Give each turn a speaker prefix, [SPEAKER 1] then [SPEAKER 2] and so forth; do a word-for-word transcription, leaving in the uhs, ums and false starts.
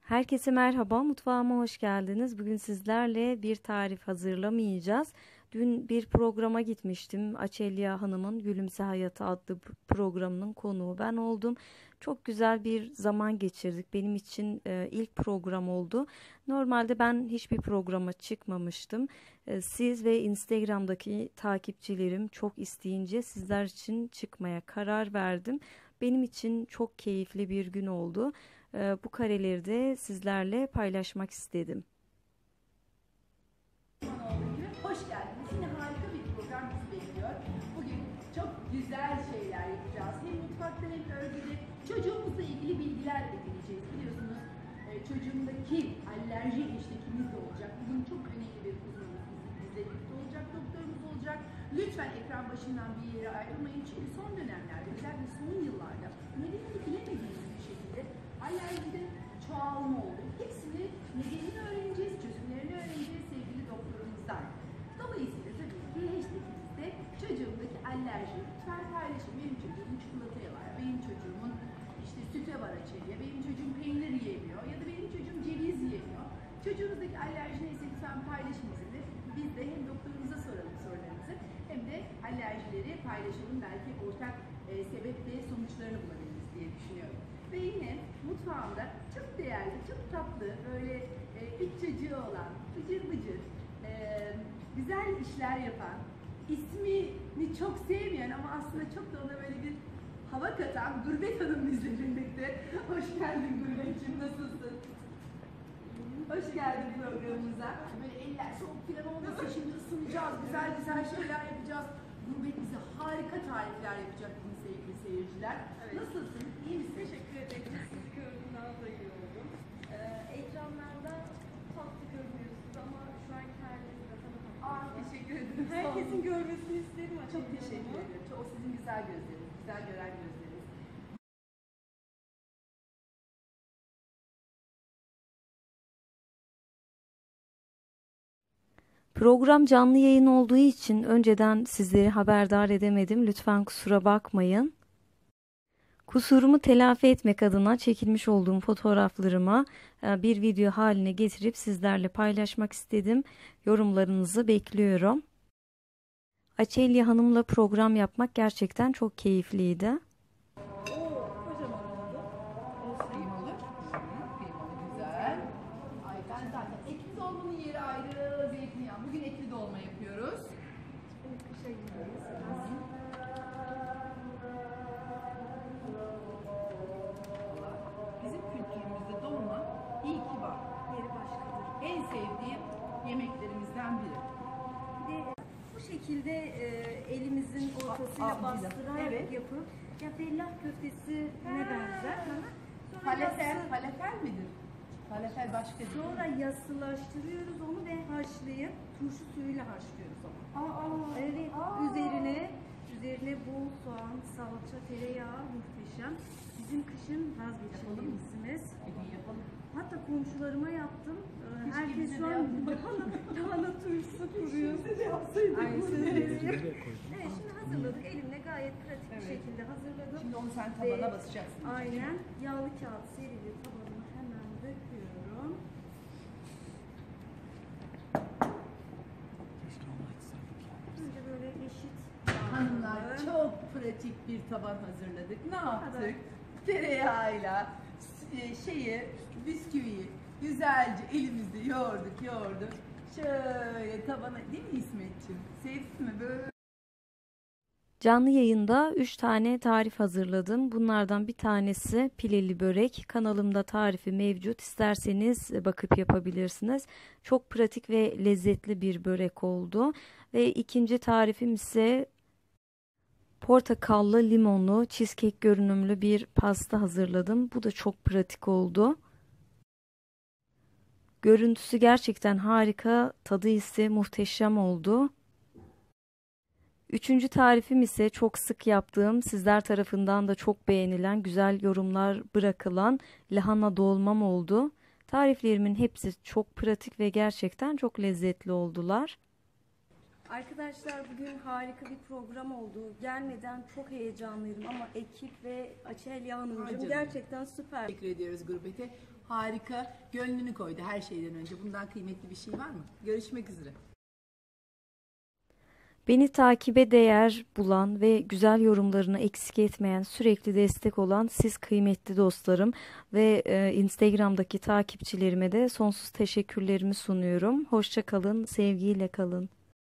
[SPEAKER 1] Herkese merhaba, mutfağıma hoş geldiniz. Bugün sizlerle bir tarif hazırlamayacağız. Dün bir programa gitmiştim. Açelya Hanım'ın Gülümse Hayatı adlı programının konuğu ben oldum. Çok güzel bir zaman geçirdik. Benim için e, ilk program oldu. Normalde ben hiçbir programa çıkmamıştım. E, siz ve Instagram'daki takipçilerim çok isteyince sizler için çıkmaya karar verdim. Benim için çok keyifli bir gün oldu. Bu kareleri de sizlerle paylaşmak istedim.
[SPEAKER 2] Hoş geldiniz. Yine harika bir program bizi bekliyor. Bugün çok güzel şeyler yapacağız. Hem mutfakta hem örgüde çocuğumuzla ilgili bilgiler edineceğiz. Biliyorsunuz çocuğumdaki alerji eşlikimiz de olacak. Bugün çok önemli bir uzmanımız bizle birlikte olacak, doktorumuz olacak. Lütfen ekran başından bir yere ayrılmayın. Çünkü son dönemlerde, özellikle son yıllarda nedenini bilemediğimiz bir şekilde alerjide çoğalma oldu. Hepsini nedenini öğreneceğiz, çözümlerini öğreneceğiz sevgili doktorumuzdan. Dolayısıyla tabii ki hashtag'imizde çocuğumdaki alerji lütfen paylaşın. Benim çocuğumun çikolataya var, benim çocuğumun işte süte var Açelya, benim çocuğum peynir yiyemiyor ya da benim çocuğum ceviz yiyemiyor. Çocuğunuzdaki alerji neyse lütfen paylaşın bizimle. Biz de hem doktorumuza soralım sorularımızı hem de alerjileri paylaşalım. Belki ortak e, sebep ve sonuçlarını bulabiliriz diye düşünüyorum. Ve yine mutfağımda çok değerli, çok tatlı, böyle e, bir çocuğu olan, bıcır bıcır, e, güzel işler yapan, ismini çok sevmeyen ama aslında çok da ona böyle bir hava katan Gurbet Hanım bizle birlikte. Hoş geldin Gurbetciğim, nasılsın? Hoş geldin programımıza. Böyle eller soğuk falan olmasın, şimdi ısınacağız, güzel güzel şeyler yapacağız. Gurbet bize harika tarifler yapacak bunu sevgili seyirciler. Evet. Nasılsın? İyi misin?
[SPEAKER 3] Teşekkür ederim. Sizi gördüm, daha da iyi oldum. Ee, ekranlarda tatlı görünüyorsunuz ama şu an kendinizi de tanıtmak.
[SPEAKER 2] Aa, teşekkür ederim.
[SPEAKER 3] Herkesin görmesini isterim.
[SPEAKER 2] Çok teşekkür ederim. O sizin güzel gözleriniz, güzel gören gözleriniz.
[SPEAKER 1] Program canlı yayın olduğu için önceden sizleri haberdar edemedim. Lütfen kusura bakmayın. Kusurumu telafi etmek adına çekilmiş olduğum fotoğraflarıma bir video haline getirip sizlerle paylaşmak istedim. Yorumlarınızı bekliyorum. Açelya Hanım'la program yapmak gerçekten çok keyifliydi.
[SPEAKER 3] Oo, kocaman oldu. Olsun.
[SPEAKER 2] Kıymalı. Kıymalı güzel. Ay ben zaten ekli dolmanın yeri ayrı, zeytinyağı. Bugün ekli dolma yapıyoruz.
[SPEAKER 3] Evet, kışa gidiyoruz.
[SPEAKER 2] Bizim kültürümüzde dolma iyi ki var.
[SPEAKER 3] Yeri başkadır.
[SPEAKER 2] En sevdiğim yemeklerimizden biri.
[SPEAKER 3] Bir de bu şekilde e, elimizin ortasıyla
[SPEAKER 2] Aa,
[SPEAKER 3] bastırarak
[SPEAKER 2] evet.
[SPEAKER 3] yapıp, ya fellah köftesine benzer. Sonra
[SPEAKER 2] Falafel,
[SPEAKER 3] yassı-
[SPEAKER 2] falafel midir? Falafel başka değil.
[SPEAKER 3] Sonra yassılaştırıyoruz onu ve haşlayıp turşu suyuyla haşlıyoruz onu.
[SPEAKER 2] Aa,
[SPEAKER 3] Evet,
[SPEAKER 2] aa.
[SPEAKER 3] üzerine üzerine bol soğan, salça, tereyağı muhteşem. Bizim kışın vazgeçilmezimiz.
[SPEAKER 2] Bir gün yapalım.
[SPEAKER 3] Hatta komşularıma yaptım. Ee,
[SPEAKER 2] Keşke
[SPEAKER 3] Herkes
[SPEAKER 2] bize
[SPEAKER 3] şu
[SPEAKER 2] de
[SPEAKER 3] an
[SPEAKER 2] yapın.
[SPEAKER 3] lahana, lahana turşusu kuruyor.
[SPEAKER 2] Bize de yapsaydık
[SPEAKER 3] Ay,
[SPEAKER 2] bunu.
[SPEAKER 3] söyleyeyim. Evet, şimdi hazırladık. Elimle gayet pratik bir
[SPEAKER 2] Evet.
[SPEAKER 3] şekilde hazırladım.
[SPEAKER 2] Şimdi onu sen tabana
[SPEAKER 3] Ve
[SPEAKER 2] basacaksın.
[SPEAKER 3] Aynen. Yağlı kağıt serili tabanıma hemen döküyorum. Önce böyle eşit
[SPEAKER 2] Hanımlar
[SPEAKER 3] yağlı.
[SPEAKER 2] çok pratik bir taban hazırladık. Ne
[SPEAKER 3] kadar.
[SPEAKER 2] yaptık? Tereyağıyla e, şeyi, bisküviyi güzelce elimizde yoğurduk, yoğurduk. Şöyle tabana, değil mi İsmetciğim? Sevdin mi böyle?
[SPEAKER 1] Canlı yayında üç tane tarif hazırladım. Bunlardan bir tanesi pileli börek. Kanalımda tarifi mevcut. İsterseniz bakıp yapabilirsiniz. Çok pratik ve lezzetli bir börek oldu. Ve ikinci tarifim ise portakallı limonlu cheesecake görünümlü bir pasta hazırladım. Bu da çok pratik oldu. Görüntüsü gerçekten harika, tadı ise muhteşem oldu. Üçüncü tarifim ise çok sık yaptığım, sizler tarafından da çok beğenilen, güzel yorumlar bırakılan lahana dolmam oldu. Tariflerimin hepsi çok pratik ve gerçekten çok lezzetli oldular.
[SPEAKER 3] Arkadaşlar bugün harika bir program oldu. Gelmeden çok heyecanlıydım ama ekip ve Açelya
[SPEAKER 2] Ay
[SPEAKER 3] Hanımcığım
[SPEAKER 2] canım.
[SPEAKER 3] gerçekten süper.
[SPEAKER 2] Teşekkür ediyoruz Gurbet'e. Harika. Gönlünü koydu her şeyden önce. Bundan kıymetli bir şey var mı? Görüşmek üzere.
[SPEAKER 1] Beni takibe değer bulan ve güzel yorumlarını eksik etmeyen, sürekli destek olan siz kıymetli dostlarım ve e, Instagram'daki takipçilerime de sonsuz teşekkürlerimi sunuyorum. Hoşça kalın, sevgiyle kalın.